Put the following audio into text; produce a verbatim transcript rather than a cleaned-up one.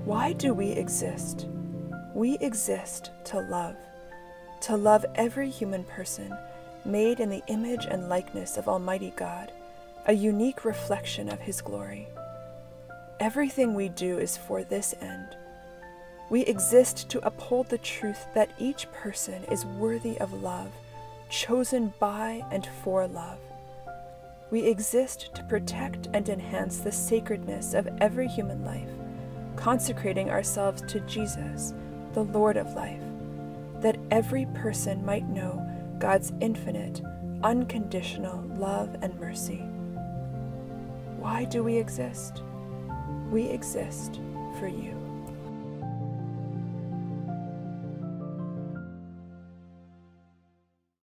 Why do we exist? We exist to love, to love every human person made in the image and likeness of Almighty God, a unique reflection of His glory. Everything we do is for this end. We exist to uphold the truth that each person is worthy of love, chosen by and for love. We exist to protect and enhance the sacredness of every human life, consecrating ourselves to Jesus, the Lord of life, that every person might know God's infinite, unconditional love and mercy. Why do we exist? We exist for you.